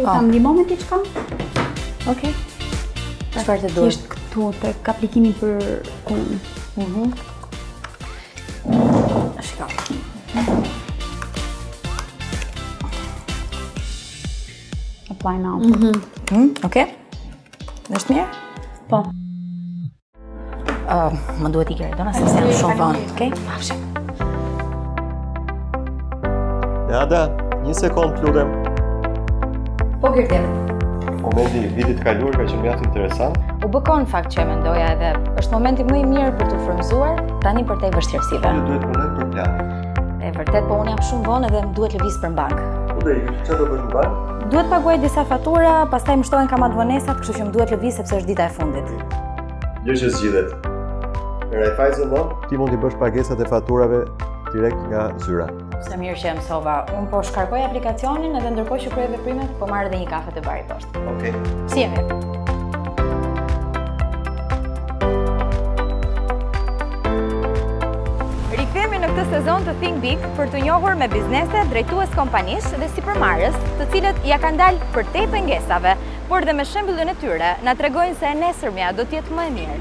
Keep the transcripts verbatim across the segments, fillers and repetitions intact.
ta ndihmon me diçka? Okej. Çfarë të duhet? Thjesht këtu tek aplikimi për kun. Mhm. Shikoj. Apply now. Mhm. Okej. Është mirë? Po. Uh, më duhet i kërë dona sepse janë shumë vonë, okej? Hapshe. Nada, një sekond lutem. Po Gertim. Momenti i vitit kaluar ka qenë mjaft interesant. U bë në fakt që e mendoja edhe është momenti më i mirë për të frymëzuar tani për te vështirësive. Ju duhet punoj për planin. E vërtet, po unë jam shumë vonë edhe më duhet lëviz për bank. Ku do ikësh? Çfarë do bësh në bank? Duhet paguaj disa fatura, pastaj më shtohen kamat vonesat, kështu që më duhet lëviz sepse është dita e fundit. Jo që zgjidhet. Me Raiffeisen Bank, ti mund t'i bësh pagesat e faturave direkt nga zyra. Se mirë që e mësova. Unë po shkarkoj aplikacionin edhe ndërkohë që kryej veprimet, po marr edhe një kafe të bari poshtë. Okej. Si jemi? Rikthehemi në këtë sezon të ThinkBIG për të njohur me biznese, drejtues kompanish dhe sipërmarrës, të cilët ja kanë dalë për te pengesave, por dhe me shembullin e tyre na tregojnë se e nesërmja do të jetë më e mirë.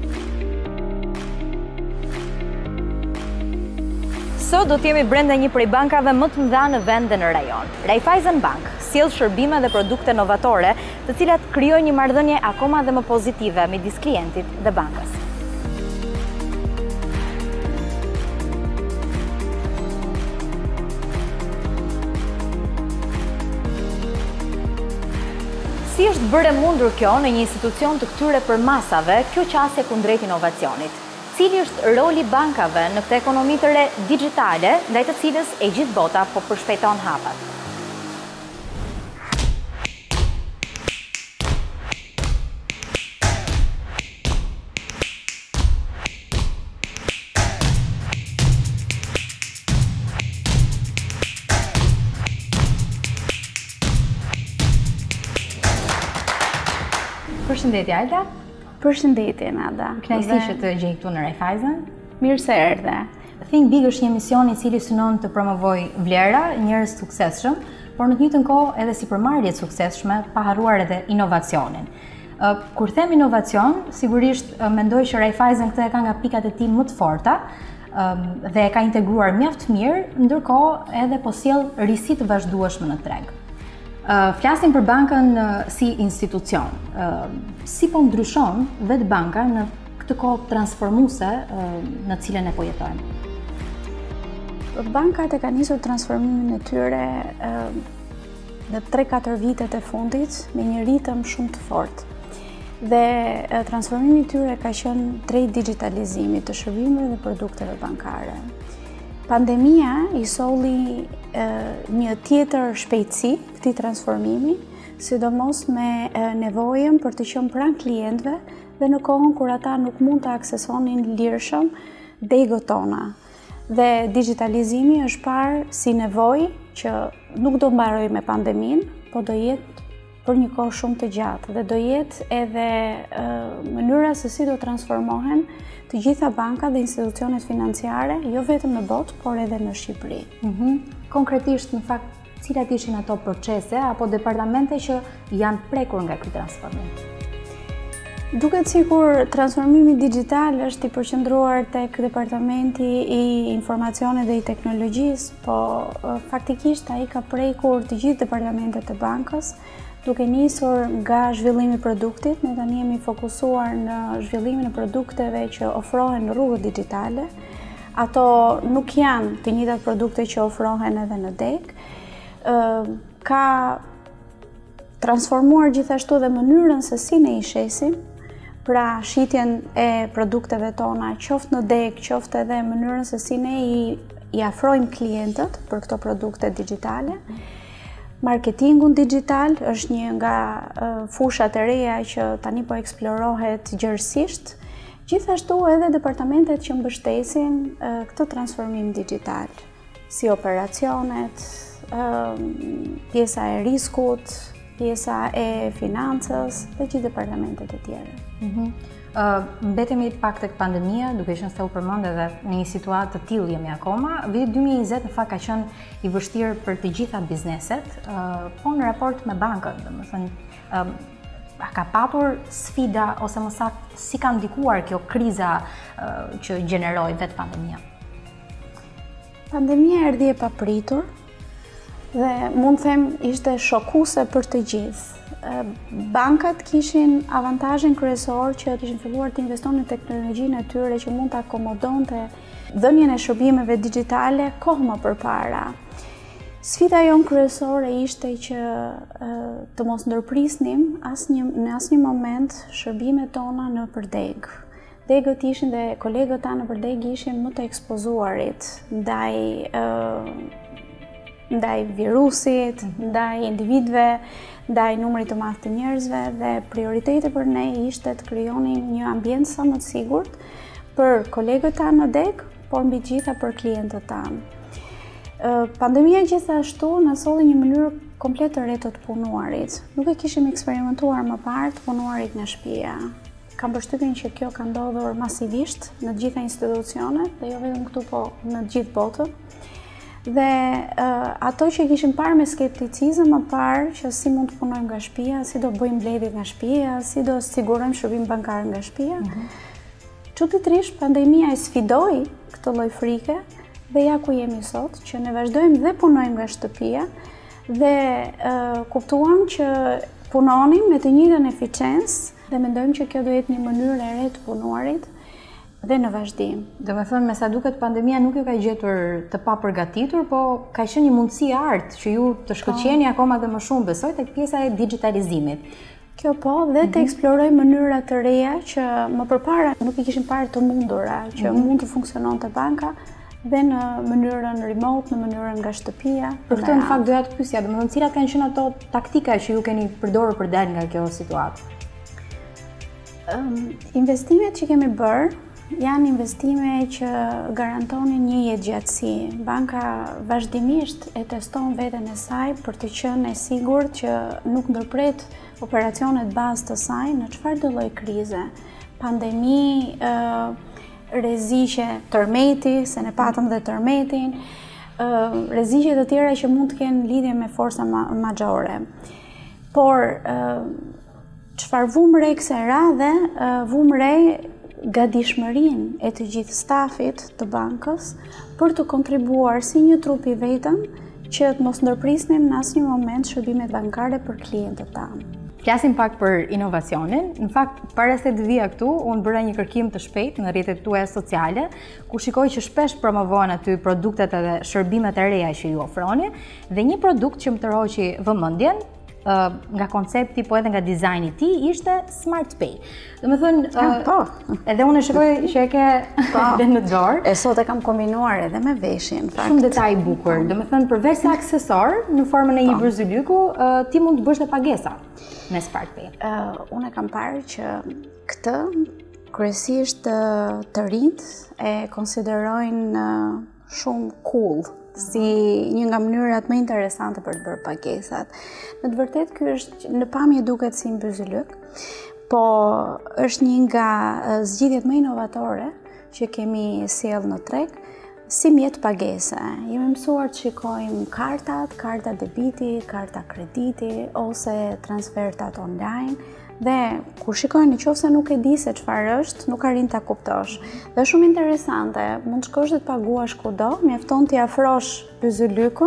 Sot do t'jemi brenda një prej bankave më të mëdha në vend dhe në rajon. Raiffeisen Bank sjell shërbime dhe produkte novatore, të cilat krijojnë një marrëdhënie akoma dhe më pozitive midis klientit dhe bankës. Si është bërë e mundur kjo në një institucion të këtyre përmasave, kjo qasje kundrejt inovacionit? Cili është roli bankave në këtë ekonomi të re digjitale, ndaj të cilës e gjithë bota po përshpejton hapat? Përshëndetje Alda. Përshëndetje Nada. Kënaqësi që të gjej këtu në Raiffeisen. Mirë se erdhe. ThinkBIG është një emision i cili synon të promovoj vlera, njerëz të suksesshëm, por në të njëjtën kohë edhe sipërmarrje të suksesshme, pa harruar edhe inovacionin. Kur them inovacion, sigurisht mendoj që Raiffeisen këtë e ka nga pikat e tij më të forta dhe e ka integruar mjaft mirë, ndërkohë edhe po sjell risi të vazhdueshme në treg. Flasim për bankën si institucion. Si po ndryshon vetë banka në këtë kohë transformuese në cilën e po jetojmë? Bankat e kanë nisur transformimin e tyre në tre katër vitet e fundit me një ritëm shumë të fortë. Dhe transformimi i tyre ka qenë drejt digitalizimit të shërbimeve dhe produkteve bankare. Pandemia i solli një tjetër shpejtësi këtij transformimi, sidomos me nevojën për të qenë pranë klientëve dhe në kohën kur ata nuk mund të aksesonin lirshëm degët tona. Dhe digitalizimi është parë si nevojë që nuk do mbarojë me pandeminë, po do jetë për një kohë shumë të gjatë dhe do jetë edhe mënyra se si do transformohen të gjitha bankat dhe institucionet financiare, jo vetëm në botë, por edhe në Shqipëri. Mm-hmm. Konkretisht, në fakt, cilat ishin ato procese apo departamente që janë prekur nga ky transformim? Duket sikur transformimi digital është i përqendruar tek departamenti i informacionit dhe i teknologjisë, po faktikisht ai ka prekur të gjithë departamentet e bankës, duke nisur nga zhvillimi i produktit. Ne tani jemi fokusuar në zhvillimin e produkteve që ofrohen në rrugët digjitale. Ato nuk janë të njëjtat produkte që ofrohen edhe në deg. Ka transformuar gjithashtu dhe mënyrën se si ne i shesim, pra shitjen e produkteve tona, qoftë në deg, qoftë edhe mënyrën se si ne i, i afrojmë klientët për këto produkte digjitale. Marketingun digital është një nga uh, fushat e reja që tani po eksplorohet gjërësisht. Gjithashtu edhe departamentet që mbështesin uh, këtë transformim digital, si operacionet, uh, pjesa e riskut, pjesa e financës dhe gjithë departamentet e tjera. Mm-hmm. Uh, mbetemi pak tek pandemia, duke qenë se u përmend edhe në një situatë të tillë jemi akoma. Viti dy mijë e njëzet në fakt ka qenë i vështirë për të gjitha bizneset, uh, po në raport me bankën, domethënë uh, a ka patur sfida ose më saktë si ka ndikuar kjo kriza uh, që gjeneroi vetë pandemia? Pandemia erdhi e papritur dhe mund të them ishte shokuese për të gjithë. Bankat kishin avantazhin kryesor që kishin filluar të investonin në teknologjinë e tyre që mund të akomodonte dhënien e shërbimeve digjitale kohë më përpara. Sfida jonë kryesore ishte që të mos ndërprisnim asnjë në asnjë moment shërbimet tona në përdeg. Degët ishin dhe kolegët tanë në përdeg ishin më të ekspozuarit ndaj ndaj virusit, ndaj individëve, ndaj numrit të madh të njerëzve dhe prioriteti për ne ishte të krijonim një ambient sa më të sigurt për kolegët tanë në deg, por mbi gjitha për klientët tanë. Pandemia gjithashtu na solli një mënyrë komplet të re të punuarit. Nuk e kishim eksperimentuar më parë të punuarit nga shtëpia. Kam përshtypjen që kjo ka ndodhur masivisht në të gjitha institucionet dhe jo vetëm këtu, po në të gjithë botën. Dhe uh, ato që kishim parë me skepticizëm më parë që si mund të punojmë nga shtëpia, si do bëjmë mbledhje nga shtëpia, si do sigurojmë shërbim bankar nga shtëpia. Mm-hmm. Çuditërisht pandemia e sfidoi këtë lloj frike dhe ja ku jemi sot, që ne vazhdojmë dhe punojmë nga shtëpia dhe uh, kuptuam që punonim me të njëjtën eficiencë dhe mendojmë që kjo do jetë një mënyrë e re të punuarit dhe në vazhdim. Do me thënë, me sa duket pandemia nuk ju ka gjetur të papërgatitur, po ka qenë një mundësi e artë që ju të shkëlqeni akoma dhe më shumë, besoj tek pjesa e digitalizimit. Kjo po, dhe të eksploroj mënyra të reja që më përpara nuk i kishim parë të mundura, që mm-hmm. mund të funksiononte banka dhe në mënyrën remote, në mënyrën nga shtëpia. Për këtë në fakt doja të pyesja, domethënë cilat kanë qenë ato taktika që ju keni përdorur për dalë nga kjo situatë? Um, investimet që kemi bërë janë investime që garantonin një jetëgjatësi. Banka vazhdimisht e teston veten e saj për të qenë e sigurt që nuk ndërpret operacionet bazë të saj në çfarëdo lloj krize. Pandemi, uh, rreziqe, tërmeti, se ne patëm dhe tërmetin, uh, rreziqe të tjera që mund të kenë lidhje me forca ma majore. Por uh, çfarë vum re kësaj radhe, uh, vum re gatishmërinë e të gjithë stafit të bankës për të kontribuar si një trup i vetëm që të mos ndërprisnim në asnjë moment shërbimet bankare për klientët tanë. Flasim pak për inovacionin. Në fakt, para se të vija këtu, unë bëra një kërkim të shpejtë në rrjetet tuaja sociale, ku shikoj që shpesh promovohen aty produktet edhe shërbimet e reja që ju ofroni, dhe një produkt që më tërhoqi vëmendjen, Uh, nga koncepti po edhe nga dizajni i tij ishte Smart Pay. Domethënë, uh, po. Edhe unë shikoj që e ke edhe në dorë. E sot e kam kombinuar edhe me veshin, fakt. Shumë detaj i bukur. Domethënë, përveç se aksesor në formën e një bërzylyku, uh, ti mund të bësh dhe pagesa me Smart Pay. Uh, unë e kam parë që këtë kryesisht uh, të rinjt e konsiderojnë uh, shumë cool, si një nga mënyrat më interesante për të bërë pagesat. Në të vërtetë ky është në pamje duket si një bërzylyk, po është një nga zgjidhjet më inovatore që kemi sjellë në treg si mjet pagese. Jemi mësuar të shikojmë kartat, karta debiti, karta krediti ose transfertat online. Dhe kur shikojnë, nëse nuk e di se çfarë është, nuk arrin ta kuptosh. Dhe është shumë interesante, mund të shkosh dhe të paguash kudo, mjafton t'i afrosh bërzyllykun,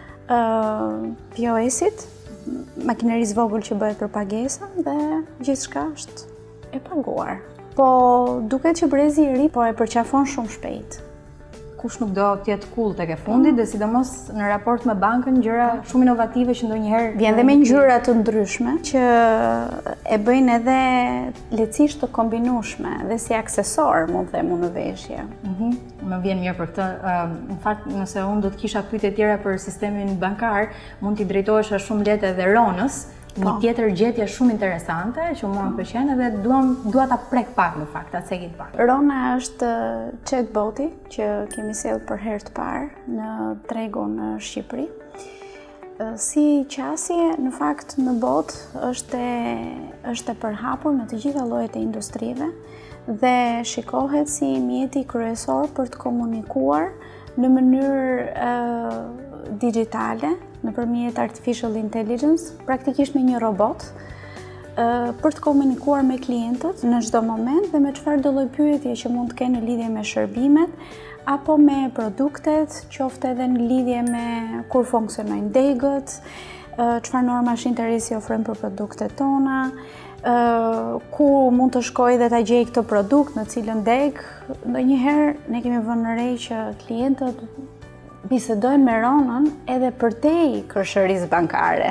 uh, P O S-it, makinerisë vogël që bëhet për pagesa dhe gjithçka është e paguar. Po duket që brezi i ri po e përqafon shumë shpejt. Kush nuk do të jetë cool tek e fundit, dhe sidomos në raport me bankën, gjëra shumë inovative që ndonjëherë vjen dhe me ngjyra të ndryshme që e bëjnë edhe lehtësisht të kombinueshme dhe si aksesor mund të them në veshje. Mhm. Më vjen mirë për këtë. Në fakt, nëse unë do të kisha pyetje tjera për sistemin bankar, mund t'i drejtohesh shumë lehtë edhe Ronës. Një tjetër gjetje shumë interesante që mua më pëlqen edhe duam dua ta prek pak në fakt, ta cekit pak. Rona është chatboti që kemi sjellë për herë të parë në tregun në Shqipëri. Si qasje, në fakt në botë është e, është e përhapur në të gjitha llojet e industrive dhe shikohet si mjeti kryesor për të komunikuar në mënyrë uh, digjitale, nëpërmjet artificial intelligence, praktikisht me një robot, uh, për të komunikuar me klientët në çdo moment dhe me çfarë do lloj pyetje që mund të kenë në lidhje me shërbimet, apo me produktet, qoftë edhe në lidhje me kur funksionojnë degët, çfarë normash interesi ofrojmë për produktet tona, ku mund të shkoj dhe ta gjej këtë produkt, në cilën deg. Ndonjëherë ne kemi vënë në re që klientët bisedojnë me Ronën edhe përtej kërshërisë bankare.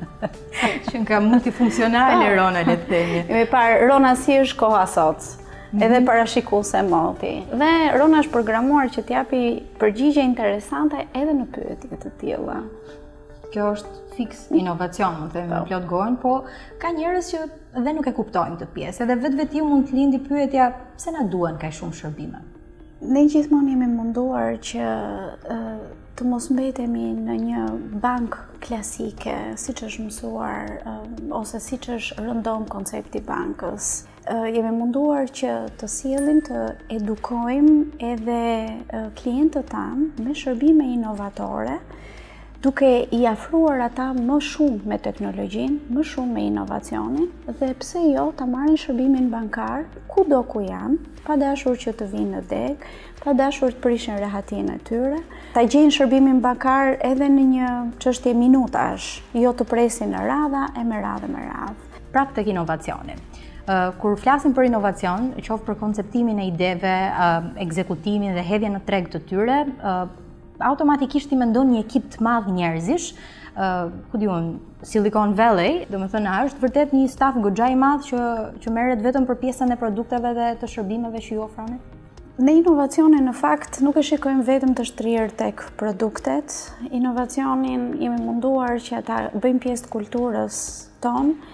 Që nga multifunksionale Rona, le të themi. Kemi parë Rona si është koha sot. Edhe parashikuese moti. Dhe Rona është programuar që t'japi përgjigje interesante edhe në pyetje të tilla. Kjo është fiks inovacion, mund të themi me plot gojën, po ka njerëz që edhe nuk e kuptojnë këtë pjesë. Edhe vetvetiu mund të lindi pyetja pse na duhen kaq shumë shërbime. Ne gjithmonë jemi munduar që të mos mbetemi në një bank klasike, siç është mësuar ose siç është rëndom koncepti bankës. Jemi munduar që të sjellim, të edukojmë edhe klientët tanë me shërbime inovatore, duke i afruar ata më shumë me teknologjinë, më shumë me inovacionin, dhe pse jo ta marrin shërbimin bankar kudo ku janë, pa dashur që të vinë në deg, pa dashur të prishin rehatin e tyre, ta gjejnë shërbimin bankar edhe në një çështje minutash, jo të presin në radha e me radhë me radhë. Prap tek inovacioni. Kur flasim për inovacion, qoftë për konceptimin e ideve, ekzekutimin dhe hedhjen në treg të tyre, automatikisht i mendon një ekip të madh njerëzish, ku diun, Silicon Valley, domethënë është vërtet një staf goxha i madh që që merret vetëm për pjesën e produkteve dhe të shërbimeve që ju ofroni? Ne inovacionin në fakt nuk e shikojmë vetëm të shtrirë tek produktet. Inovacionin jemi munduar që ta bëjmë pjesë të kulturës tonë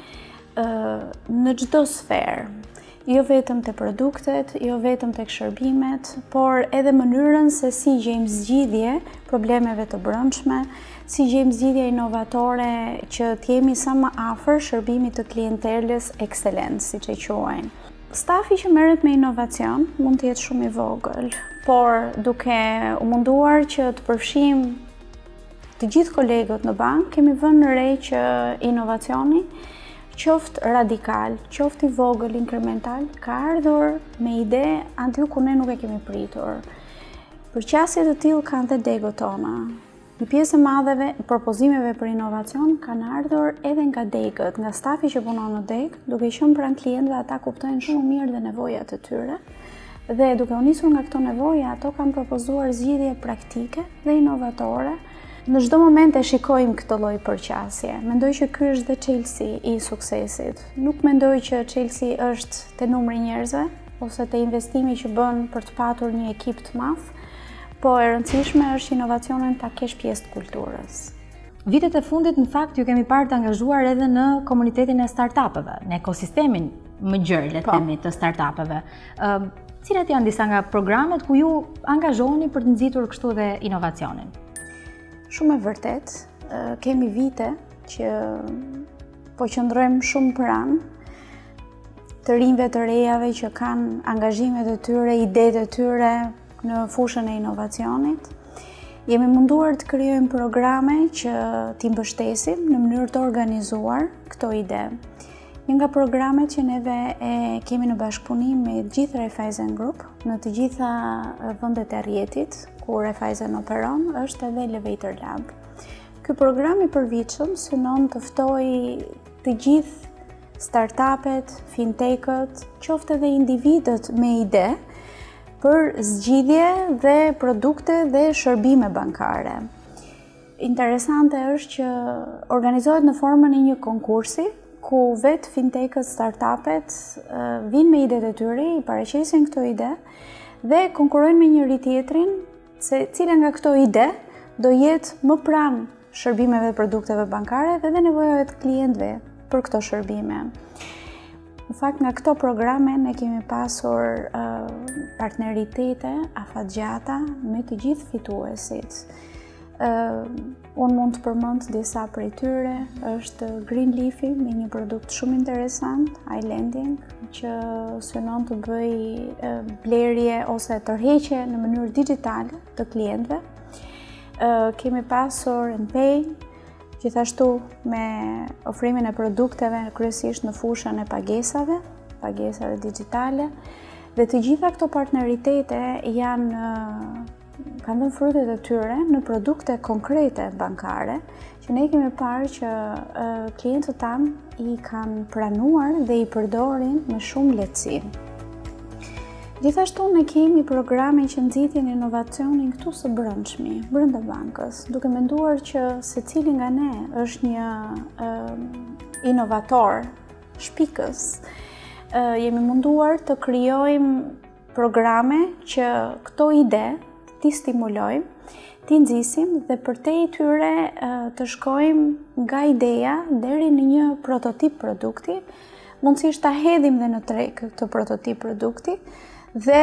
në çdo sferë, jo vetëm te produktet, jo vetëm tek shërbimet, por edhe mënyrën se si gjejmë zgjidhje problemeve të brendshme, si gjejmë zgjidhje inovatore që të jemi sa më afër shërbimit të klientelës excellent, siç e quajnë. Stafi që merret me inovacion mund të jetë shumë i vogël, por duke u munduar që të përfshijmë të gjithë kolegët në bank, kemi vënë në re që inovacioni, qoftë radikal, qoftë i vogël, inkremental, ka ardhur me ide aty ku ne nuk e kemi pritur. Përqasje të tillë kanë dhe degët tona. Një pjesë e madhe e propozimeve për inovacion kanë ardhur edhe nga degët, nga stafi që punon në deg, duke qenë pranë klientëve, ata kuptojnë shumë mirë dhe nevojat e tyre. Dhe duke u nisur nga këto nevoja, ato kanë propozuar zgjidhje praktike dhe inovatore. Në çdo moment e shikojmë këtë lloj përqasje. Mendoj që ky është dhe çelësi i suksesit. Nuk mendoj që çelësi është te numri i njerëzve ose te investimi që bën për të patur një ekip të madh, po e rëndësishme është që inovacionin ta kesh pjesë të kulturës. Vitet e fundit në fakt ju kemi parë të angazhuar edhe në komunitetin e startupeve, në ekosistemin më gjerë, le të themi, të startupeve. Uh, cilat janë disa nga programet ku ju angazhoheni për të nxitur kështu dhe inovacionin? Shumë e vërtet, kemi vite që po qëndrojmë shumë pranë të rinjve të rejave që kanë angazhimet e tyre, idetë e tyre në fushën e inovacionit. Jemi munduar të krijojmë programe që t'i mbështesim në mënyrë të organizuar këto ide. Një nga programet që neve e kemi në bashkëpunim me gjithë Raiffeisen Group, në të gjitha vendet e rrjetit ku Raiffeisen operon, është edhe Elevator Lab. Ky program i përvitshëm synon të ftojë të gjithë startupet, fintechët, qoftë edhe individët me ide për zgjidhje dhe produkte dhe shërbime bankare. Interesante është që organizohet në formën e një konkursi, ku vetë fintechët, startupet vinë me idet e tyre, i paraqesin këto ide dhe konkurrojnë me njëri tjetrin se cila nga këto ide do jetë më pranë shërbimeve dhe produkteve bankare dhe dhe nevojave të klientëve për këto shërbime. Në fakt, nga këto programe ne kemi pasur uh, partneritete afatgjata me të gjithë fituesit. Unë mund të përmend disa prej tyre, është Green Leafy me një produkt shumë interesant, iLending, që synon të bëj blerje ose tërheqje në mënyrë digjitale të klientëve. Kemi pasur Pay, gjithashtu me ofrimin e produkteve kryesisht në fushën e pagesave, pagesave digjitale, dhe të gjitha këto partneritete janë kanë dhënë frutet e tyre në produkte konkrete bankare, që ne kemi parë që uh, klientët tanë i kanë pranuar dhe i përdorin me shumë lehtësi. Gjithashtu ne kemi programe që nxitin inovacionin këtu së brendshmi, brenda bankës, duke menduar që secili nga ne është një uh, inovator shpikës. Uh, jemi munduar të krijojmë programe që këto ide ti stimulojmë, ti nxisim dhe për te i tyre të shkojmë nga ideja deri në një prototip produkti, mundësisht ta hedhim dhe në treg këtë prototip produkti dhe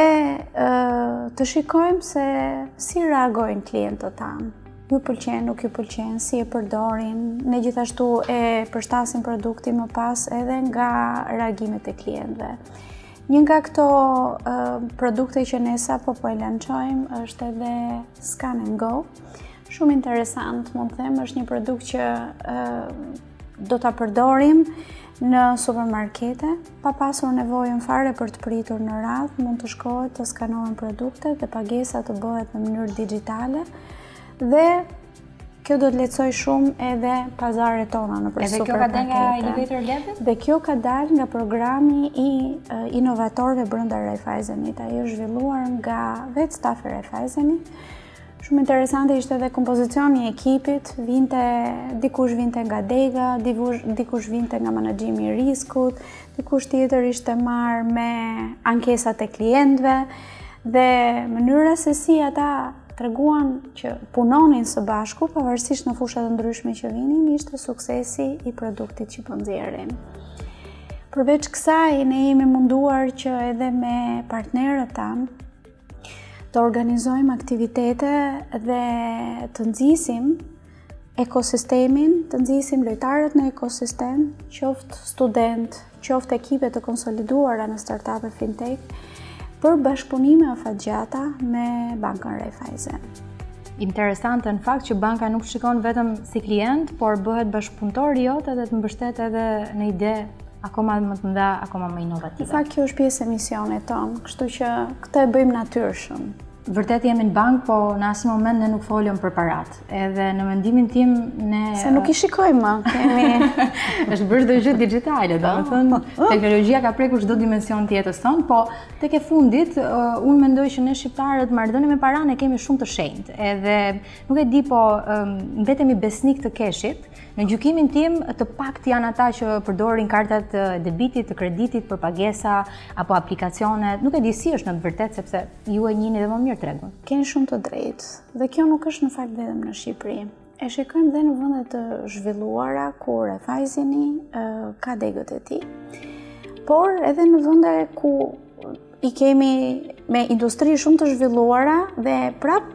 të shikojmë se si reagojnë klientët tanë. Ju pëlqen, nuk ju pëlqen, si e përdorin, ne gjithashtu e përshtasim produktin më pas edhe nga reagimet e klientëve. Një nga këto uh, produkte që ne sapo po e lançojmë është edhe Scan and Go. Shumë interesant, mund të them, është një produkt që uh, do ta përdorim në supermarkete, pa pasur nevojën fare për të pritur në radhë, mund të shkohet të skanohen produktet dhe pagesa të bëhet në mënyrë digjitale dhe kjo do të lehtësoj shumë edhe pazaret tona nëpër supermarkete. Edhe kjo ka dalë nga Innovator Lab? Dhe kjo ka dalë nga programi i uh, inovatorëve brenda Raiffeisenit. Ai është zhvilluar nga vetë stafi i Raiffeisenit. Shumë interesante ishte edhe kompozicioni i ekipit, vinte dikush vinte nga Dega, dikush, dikush vinte nga menaxhimi i riskut, dikush tjetër ishte marrë me ankesat e klientëve dhe mënyra se si ata treguan që punonin së bashku, pavarësisht në fusha të ndryshme që vinin, ishte suksesi i produktit që po nxjerrim. Përveç kësaj, ne jemi munduar që edhe me partnerët tanë të organizojmë aktivitete dhe të nxisim ekosistemin, të nxisim lojtarët në ekosistem, qoftë student, qoftë ekipe të konsoliduara në startup-e fintech, për bashkëpunime afatgjata me bankën Raiffeisen. Interesante në fakt që banka nuk shikon vetëm si klient, por bëhet bashkëpunëtor i jote dhe të mbështet edhe në ide akoma më të mëdha, akoma më inovative. Në fakt kjo është pjesë e misionit tonë, kështu që këtë e bëjmë natyrshëm. Vërtet jemi në bank, po në asnjë moment ne nuk folëm për parat. Edhe në mendimin tim ne se nuk i shikojmë më, kemi është bërë çdo gjë digjitale, domethënë teknologjia ka prekur çdo dimension të jetës tonë, po tek e fundit uh, unë mendoj që ne shqiptarët marrëdhënie me para ne kemi shumë të shenjtë. Edhe nuk e di, po um, mbetemi besnik të keshit. Në gjykimin tim, të pakt janë ata që përdorin kartat të debitit, të kreditit për pagesa apo aplikacionet. Nuk e di si është në të vërtetë, sepse ju e njihni dhe më mirë tregun. Keni shumë të drejtë. Dhe kjo nuk është në fakt vetëm në Shqipëri. E shikojmë dhe në vende të zhvilluara ku Raiffeiseni uh, ka degët e tij, por edhe në vende ku i kemi me industri shumë të zhvilluara dhe prap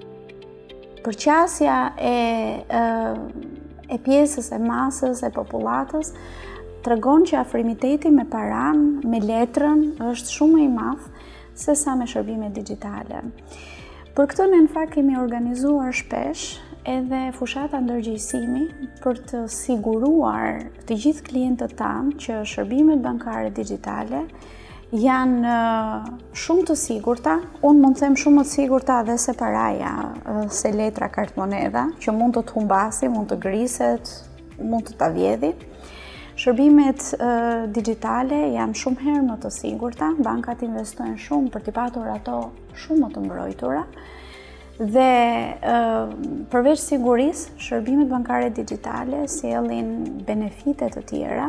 përqasja e uh, e pjesës e masës e popullatës tregon që afrimiteti me paran, me letrën është shumë më i madh se sa me shërbime digjitale. Për këtë ne në fakt kemi organizuar shpesh edhe fushata ndërgjegjësimi për të siguruar të gjithë klientët tanë që shërbimet bankare digjitale janë uh, shumë të sigurta. Unë mund të them shumë më të sigurta dhe se paraja, uh, se letra kartmonedha, që mund të të humbasi, mund të griset, mund të ta vjedhi. Shërbimet uh, digjitale janë shumë herë më të sigurta, bankat investojnë shumë për t'i patur ato shumë më të mbrojtura. Dhe uh, përveç sigurisë, shërbimet bankare digjitale sjellin benefite të tjera.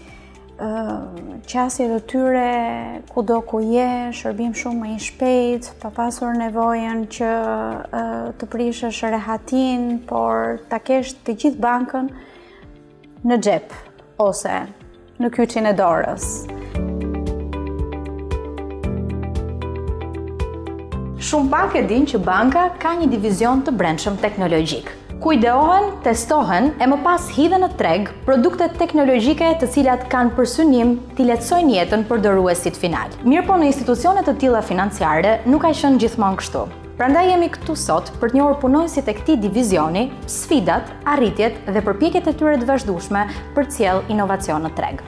Uh, qasjet e tyre kudo ku je, shërbim shumë më i shpejt, pa pasur nevojën që uh, të prishësh rehatin, por ta kesh të gjithë bankën në xhep ose në kyçin e dorës. Shumë pak e din që banka ka një divizion të brendshëm teknologjik, ku ideohen, testohen e më pas hidhen në treg produktet teknologjike të cilat kanë për synim t'i lehtësojnë jetën përdoruesit final. Mirë po në institucione të tilla financiare nuk ka qenë gjithmonë kështu. Prandaj jemi këtu sot për të njohur punonësit e këtij divizioni, sfidat, arritjet dhe përpjekjet e tyre të vazhdueshme për të sjellë inovacion në treg.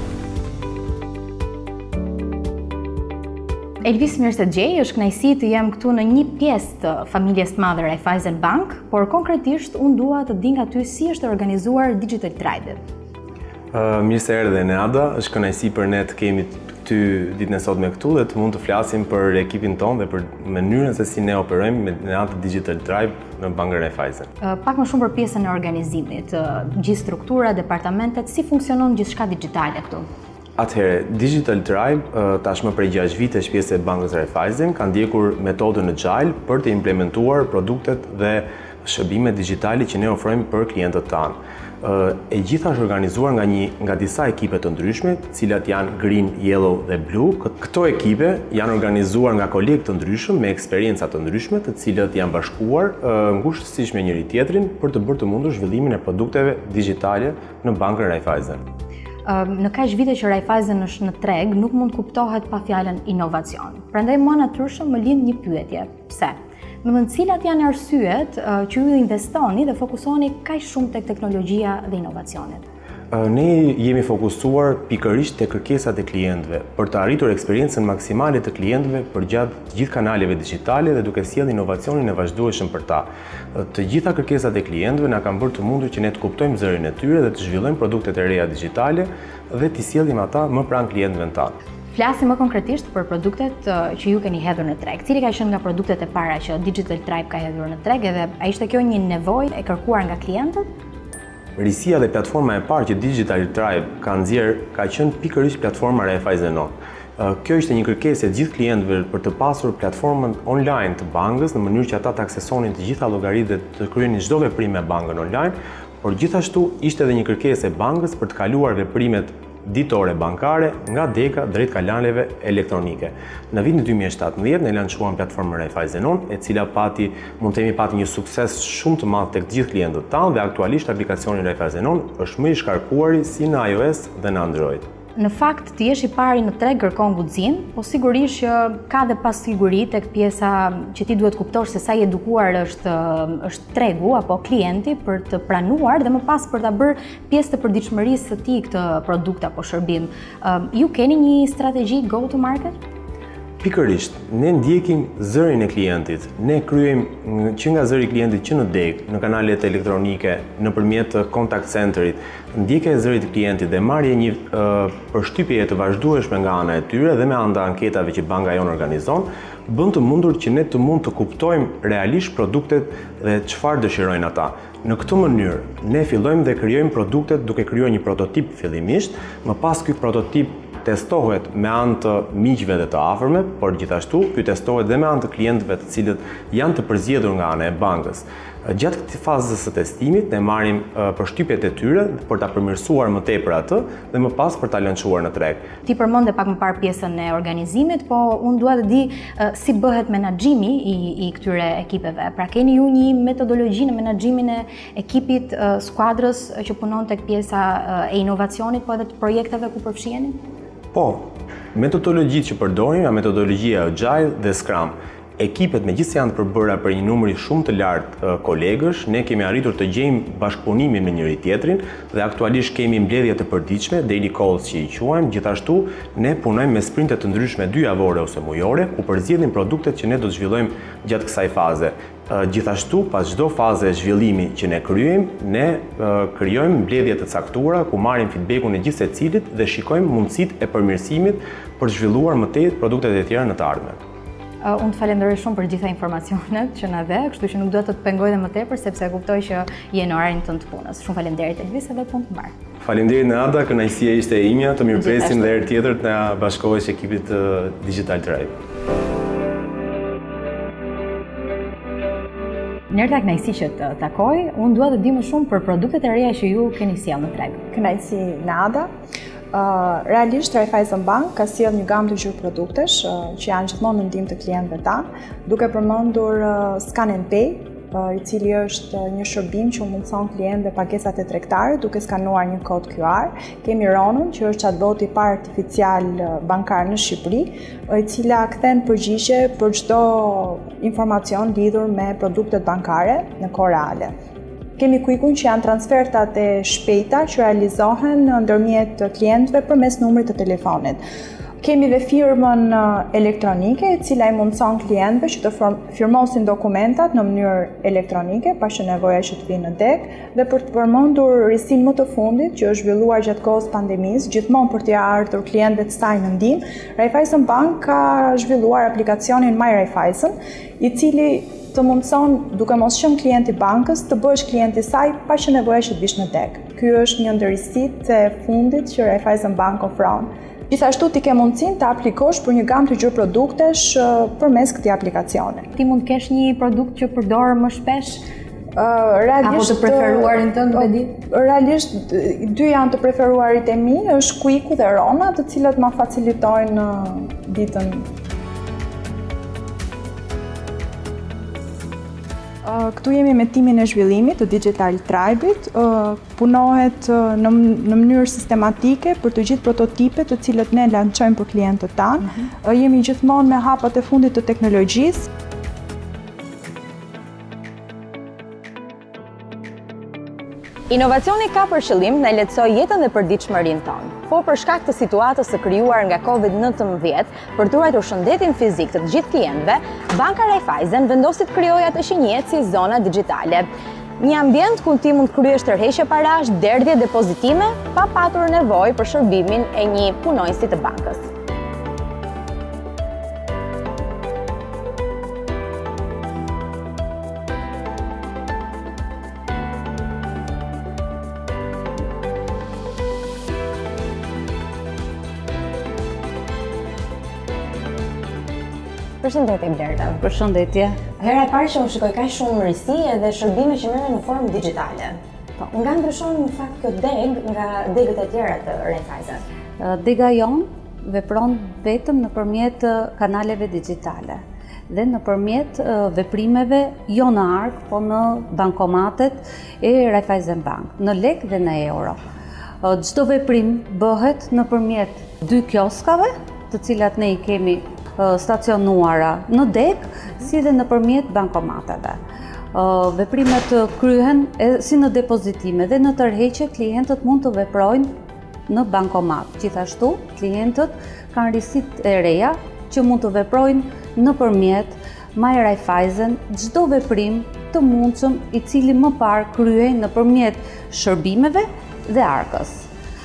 Elvis, mirë se gjej, është kënaqësi të jem këtu në një pjesë të familjes të madhe Raiffeisen Bank, por konkretisht unë dua të di nga ty si është organizuar Digital Tribe. Uh, mirë se erdhe Neada, është kënaqësi për ne të kemi ty ditën e sotme këtu dhe të mund të flasim për ekipin tonë dhe për mënyrën se si ne operojmë me në atë Digital Tribe në Bankën Raiffeisen. Uh, pak më shumë për pjesën e organizimit, uh, gjithë struktura, departamentet, si funksionon gjithçka digjitale këtu? Atëherë, Digital Tribe, tashmë prej gjashtë vitesh pjesë e Bankës Raiffeisen, kanë ndjekur metodën Agile për të implementuar produktet dhe shërbimet digjitale që ne ofrojmë për klientët tanë. E gjitha është organizuar nga një nga disa ekipe të ndryshme, të cilat janë green, yellow dhe blue. Këto ekipe janë organizuar nga kolegë të ndryshëm me eksperjenca të ndryshme, të cilët janë bashkuar ngushtësisht me njëri tjetrin për të bërë të mundur zhvillimin e produkteve digjitale në Bankën Raiffeisen. Në kaq vite që Raiffeisen është në treg, nuk mund kuptohet pa fjalën inovacion. Prandaj mua natyrshëm më lind një pyetje. Pse? Do të cilat janë arsyet që ju investoni dhe fokusoni kaq shumë tek teknologjia dhe inovacionet? Ne jemi fokusuar pikërisht te kërkesat e klientëve për të arritur eksperiencën maksimale të klientëve përgjatë të gjithë kanaleve digjitale dhe duke sjellë inovacionin e vazhdueshëm për ta. Të gjitha kërkesat e klientëve na kanë bërë të mundur që ne të kuptojmë zërin e tyre dhe të zhvillojmë produktet e reja digjitale dhe t'i sjellim ata më pranë klientëve tanë. Flasim më konkretisht për produktet që ju keni hedhur në treg. Cili ka qenë nga produktet e para që Digital Tribe ka hedhur në treg edhe a ishte kjo një nevojë e kërkuar nga klientët? Risia dhe platforma e parë që Digital Tribe ka nxjerr ka qenë pikërisht platforma Raiffeisen. Kjo ishte një kërkesë e gjithë klientëve për të pasur platformën online të bankës në mënyrë që ata të aksesonin të gjitha llogaritë dhe të kryenin çdo veprim me bankën online, por gjithashtu ishte edhe një kërkesë e bankës për të kaluar veprimet ditore bankare nga deka drejt kanaleve elektronike. Në vitin dy mijë e shtatëmbëdhjetë ne lançuam platformën Raiffeisen, e cila pati mund të themi pati një sukses shumë të madh tek të gjithë klientët tanë dhe aktualisht aplikacioni Raiffeisen është më i shkarkuari si në iOS dhe në Android. Në fakt, të jesh i pari në treg kërkon guxim, po sigurisht që ka dhe pasiguri tek pjesa që ti duhet kuptosh se sa i edukuar është është tregu apo klienti për të pranuar dhe më pas për ta bërë pjesë të përditshmërisë së tij këtë produkt apo shërbim. Ju keni një strategji go to market? Pikërisht, ne ndjekim zërin e klientit. Ne kryejmë që nga zëri i klientit që në deg, në kanalet elektronike, nëpërmjet contact centerit, ndjekja e zërit të klientit dhe marrje një uh, përshtypje të vazhdueshme nga ana e tyre dhe me anë të anketave që banka jonë organizon, bën të mundur që ne të mund të kuptojmë realisht produktet dhe çfarë dëshirojnë ata. Në këtë mënyrë, ne fillojmë dhe krijojmë produktet duke krijuar një prototip fillimisht, më pas ky prototip testohet me anë të miqve dhe të afërme, por gjithashtu ky testohet dhe me anë të klientëve të cilët janë të përzgjedhur nga ana e bankës. Gjatë këtij fazës së testimit ne marrim përshtypjet e tyre për ta përmirësuar më tepër atë dhe më pas për ta lançuar në treg. Ti përmendë pak më parë pjesën e organizimit, po unë dua të di uh, si bëhet menaxhimi i, i këtyre ekipeve. Pra keni ju një metodologji në menaxhimin e ekipit uh, skuadrës që punon tek pjesa uh, e inovacionit, po edhe të projekteve ku përfshiheni? Po, metodologjitë që përdorim janë metodologjia Agile dhe Scrum. Ekipet me gjithë janë të përbëra për një numër shumë të lartë uh, kolegësh, ne kemi arritur të gjejmë bashkëpunimin me njëri tjetrin dhe aktualisht kemi mbledhje të përditshme, daily calls që i quajmë. Gjithashtu ne punojmë me sprinte të ndryshme dy javore ose mujore, ku përzgjedhim produktet që ne do të zhvillojmë gjatë kësaj faze. Uh, gjithashtu, pas çdo faze e zhvillimi që ne kryejmë, ne uh, krijojmë mbledhje të caktuara ku marrim feedbackun e gjithë secilit dhe shikojmë mundësitë e përmirësimit për të zhvilluar më tej produktet e tjera në të ardhmen. Uh, unë të falenderoj shumë për gjitha informacionet që na dhe, kështu që nuk do të të pengoj dhe më tepër sepse kuptoj që je në orarin tënd të punës. Shumë faleminderit Elvis edhe punë të mbarë. Faleminderit Nada, kënaqësia ishte e imja, të mirpresim dhe herë tjetër të na bashkohesh ekipit të Digital Tribe. Nërta kënaqësi që të takoj, unë dua të di më shumë për produktet e reja që ju keni sjellë në treg. Kënaqësi Nada. Uh, realisht, Raiffeisen Bank ka sjell një gamë të gjuhë produktesh uh, që janë gjithmonë në ndihmë të klientëve tanë, duke përmendur uh, Scan and Pay, uh, i cili është uh, një shërbim që mundson klientëve pagesat e tregtare duke skanuar një kod Q R. Kemi Ronën, që është chatboti i parë artificial uh, bankar në Shqipëri, uh, i cila kthen përgjigje për çdo informacion lidhur me produktet bankare në kohë reale. Kemi Quickun, që janë transfertat e shpejta që realizohen ndërmjet klientëve përmes numrit të telefonit. Kemi dhe firmën elektronike, e cila i mundson klientëve që të firmosin dokumentat në mënyrë elektronike, pa që nevoja që të vinë në dek, dhe për të përmendur risin më të fundit që është zhvilluar gjatë kohës pandemisë, gjithmonë për t'i ardhur klientëve të saj në ndihmë, Raiffeisen Bank ka zhvilluar aplikacionin My Raiffeisen, i cili të mundson, duke mos qenë klient i bankës, të bësh klient i saj pa që nevoja që të vish në dek. Ky është një ndër risitë e fundit që Raiffeisen Bank ofron. Gjithashtu ti ke mundësinë të aplikosh për një gamë të gjuhë produktesh përmes këtij aplikacioni. Ti mund të kesh një produkt që përdor më shpesh? Uh, realisht, apo të preferuarin tënd, uh, Bedi? Realisht, dy janë të preferuarit e mi, është Quicku dhe Rona, të cilat ma facilitojnë uh, ditën. Uh, këtu jemi me timin e zhvillimit të Digital Tribe-it, uh, punohet uh, në, në mënyrë sistematike për të gjithë prototipet të cilët ne lançojmë për klientët tanë. Mm-hmm. uh, jemi gjithmonë me hapat e fundit të teknologjisë. Inovacioni ka për qëllim në lehtësoj jetën dhe përditshmërinë tonë, por për shkak të situatës së krijuar nga Covid nineteen për të ruajtur shëndetin fizik të të gjithë klientëve, Banka Raiffeisen vendosi të krijojë atë që njihet si zona digjitale. Një ambient ku ti mund të kryesh tërheqje parash, derdhje, depozitime, pa patur nevojë për shërbimin e një punonjësi të bankës. Përshëndetje Blerta. Përshëndetje. Hera e parë që unë shikoj kaq shumë risi edhe shërbime që merren në formë digjitale. Po, nga ndryshon në fakt kjo deg nga degët e tjera të Raiffeisen? Dega jonë vepron vetëm nëpërmjet kanaleve digjitale dhe nëpërmjet veprimeve jo në ark, po në bankomatet e Raiffeisen Bank, në lek dhe në euro. Çdo veprim bëhet nëpërmjet dy kioskave, të cilat ne i kemi stacionuara në dek, si dhe nëpërmjet bankomateve. Veprimet kryhen si në depozitime dhe në tërheqje klientët mund të veprojnë në bankomat. Gjithashtu, klientët kanë risit e reja që mund të veprojnë nëpërmjet My Raiffeisen çdo veprim të mundshëm i cili më parë kryhej nëpërmjet shërbimeve dhe arkës.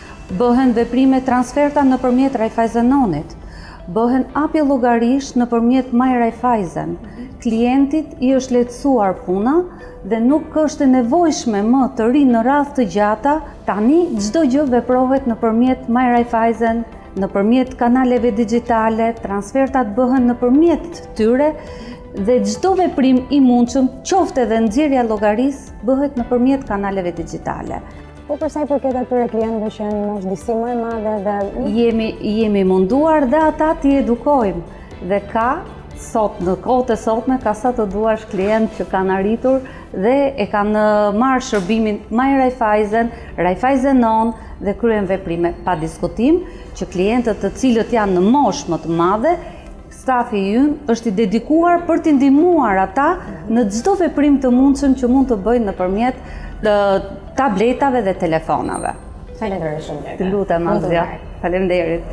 Bëhen veprime transferta nëpërmjet Raiffeisenonit. Bëhen hapje llogarish nëpërmjet My Raiffeisen. Klientit i është lehtësuar puna dhe nuk është e nevojshme më të rinë në radhë të gjata. Tani çdo gjë veprohet nëpërmjet My Raiffeisen, nëpërmjet kanaleve digjitale, transfertat bëhen nëpërmjet tyre dhe çdo veprim i mundshëm, qoftë edhe nxjerrja llogarisë, bëhet nëpërmjet kanaleve digjitale. Po për sa i përket atyre klientëve që janë moshë disi më e madhe dhe jemi jemi munduar dhe ata t'i edukojmë dhe ka sot në kohët e sotme ka sa të duash klient që kanë arritur dhe e kanë marrë shërbimin My Raiffeisen, Raiffeisenon dhe kryen veprime pa diskutim që klientët të cilët janë në moshë më të madhe, stafi ynë është i dedikuar për t'i ndihmuar ata në çdo veprim të mundshëm që mund të bëjnë nëpërmjet tabletave dhe telefonave. Faleminderit shumë. Të lutem Azja. Faleminderit.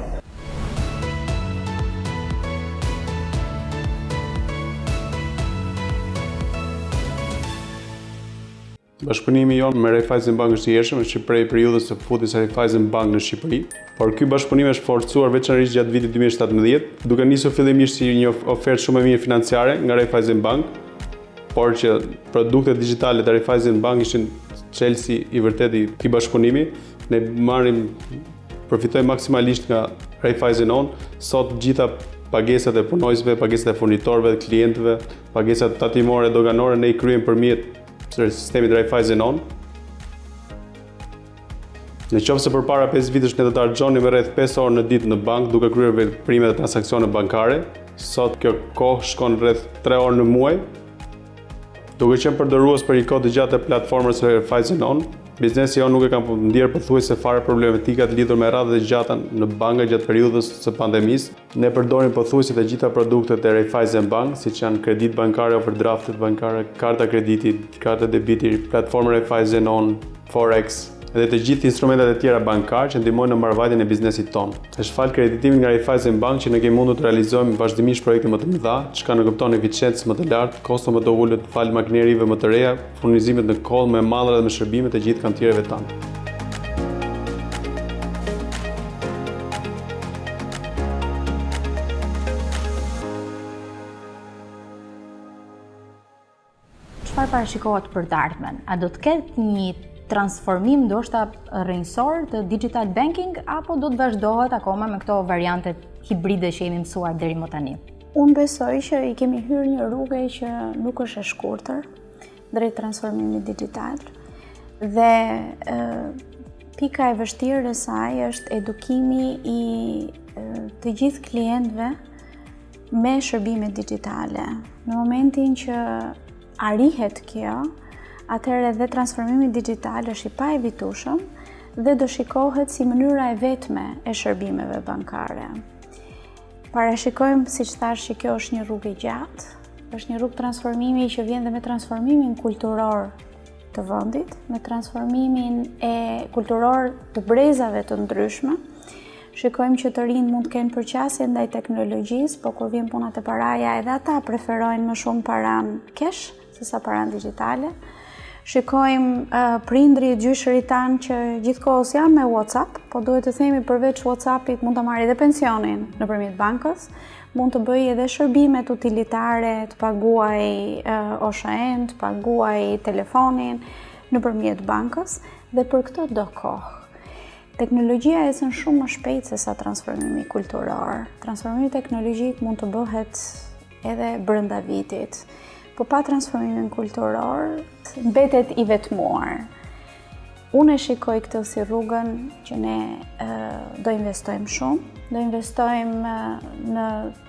Bashkëpunimi jonë me Raiffeisen Bank është i hershëm, është prej periudhës së futjes së Raiffeisen Bank në Shqipëri, por ky bashkëpunim është forcuar veçanërisht gjatë vitit dy mijë e shtatëmbëdhjetë, duke nisur fillimisht si një ofertë shumë e mirë financiare nga Raiffeisen Bank, por që produktet digjitale të Raiffeisen Bank ishin çelësi i vërtetë i këtij bashkëpunimi. Ne marrim përfitojmë maksimalisht nga Raiffeisenon. Sot gjitha pagesat e punonjësve, pagesat e furnitorëve, të klientëve, pagesat tatimore, doganore ne i kryejmë përmjet sistemit Raiffeisenon. Në qoftë se përpara pesë vitesh ne do të harxhonim me rreth pesë orë në ditë në bank duke kryer veprime dhe transaksione bankare, sot kjo kohë shkon rreth tre orë në muaj. Duke qenë përdorues për një kohë të gjatë të platformës së Raiffeisen On, biznesi jonë nuk e kam ndier pothuajse fare problematikat lidhur me radhët e gjata në banka gjatë periudhës së pandemisë. Ne përdorim pothuajse të gjitha produktet e Raiffeisen Bank, siç janë kredit bankare, overdraftet bankare, karta krediti, karta debiti, platforma Raiffeisen On, Forex, edhe të gjithë instrumentet e tjera bankare që ndihmojnë në mbarvajtjen e biznesit tonë. Është fal kreditimit nga Raiffeisen Bank që ne kemi mundur të realizojmë vazhdimisht projekte më të mëdha, çka në kupton eficiencë më të lartë, kosto më të ulët, fal makinerive më të reja, furnizimet në kollë më madhe dhe me shërbime të gjithë kantiereve tanë. Çfarë parashikohet për të ardhmen? A do të ketë një transformim ndoshta rrënjësor të digital banking apo do të vazhdohet akoma me këto variante hibride që jemi mësuar deri më tani? Unë besoj që i kemi hyrë një rrugë që nuk është e shkurtër drejt transformimit digital dhe e, pika e vështirë e saj është edukimi i e, të gjithë klientëve me shërbime digjitale. Në momentin që arrihet kjo, atëherë dhe transformimi digital është i pa evitueshëm dhe do shikohet si mënyra e vetme e shërbimeve bankare. Parashikojmë, siç thash, që kjo është një rrugë e gjatë, është një rrugë transformimi që vjen dhe me transformimin kulturor të vendit, me transformimin e kulturor të brezave të ndryshme. Shikojmë që të rinjt mund të kenë përqasje ndaj teknologjisë, po kur vjen puna te paraja edhe ata preferojnë më shumë paran cash sesa paran digjitale. Shikojmë uh, prindrit, gjyshërit tanë që gjithkohës janë me WhatsApp, po duhet të themi përveç WhatsAppit mund të marrë edhe pensionin nëpërmjet bankës, mund të bëj edhe shërbimet utilitare, të paguaj uh, O S H A-n, të paguaj telefonin nëpërmjet bankës dhe për këtë do kohë. Teknologjia ecën shumë më shpejt se sa transformimi kulturor. Transformimi teknologjik mund të bëhet edhe brenda vitit. Po pa transformimin kulturor, mbetet i vetmuar. Unë e shikoj këtë si rrugën që ne uh, do investojmë shumë, do investojmë uh, në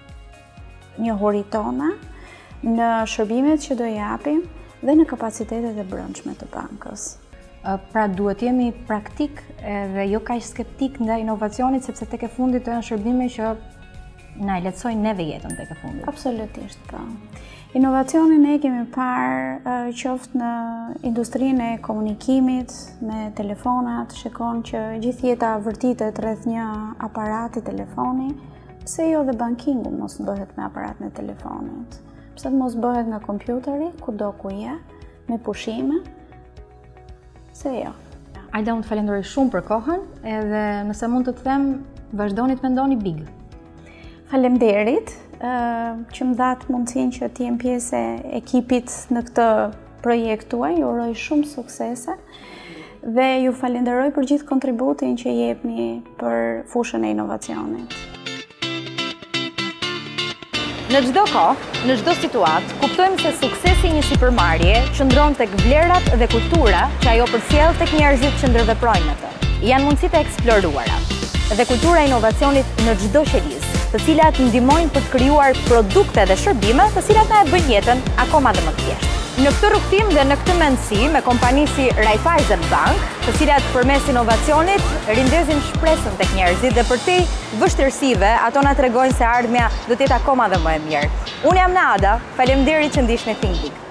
njohuritë tona, në shërbimet që do japim dhe në kapacitetet e brendshme të bankës. Pra duhet jemi praktik dhe jo kaq skeptik ndaj inovacionit, sepse tek e fundit të janë shërbime që na e lehtësojnë neve jetën tek e fundit. Absolutisht, po. Inovacionin ne kemi parë qoftë në industrinë e komunikimit, me telefonat, shikon që gjithë jeta vërtitet rreth një aparati telefoni, pse jo dhe bankingu mos bëhet me aparat në telefonit? Pse mos bëhet nga kompjuteri, kudo ku je, me pushime? Pse jo? Ajda, unë të falenderoj shumë për kohën, edhe nëse mund të të them, vazhdoni të mendoni big. Faleminderit që më dhatë mundësinë që të jem pjesë e ekipit në këtë projekt tuaj. Ju uroj shumë suksese dhe ju falenderoj për gjithë kontributin që jepni për fushën e inovacionit. Në çdo kohë, në çdo situatë, kuptojmë se suksesi i një sipërmarrje qëndron tek vlerat dhe kultura që ajo përcjell tek njerëzit që ndërveprojnë në të. Janë mundësitë e eksploruara dhe kultura e inovacionit në çdo qelizë, të cilat ndihmojnë për të krijuar produkte dhe shërbime, të cilat na e bëjnë jetën akoma dhe më të thjeshtë. Në këtë rrugtim dhe në këtë mendësi me kompani si Raiffeisen Bank, të cilat përmes inovacionit rindezin shpresën tek njerëzit dhe për te vështirësive ato na tregojnë se ardhmja do të jetë akoma dhe më e mirë. Unë jam Nada, faleminderit që ndiqni ThinkBIG.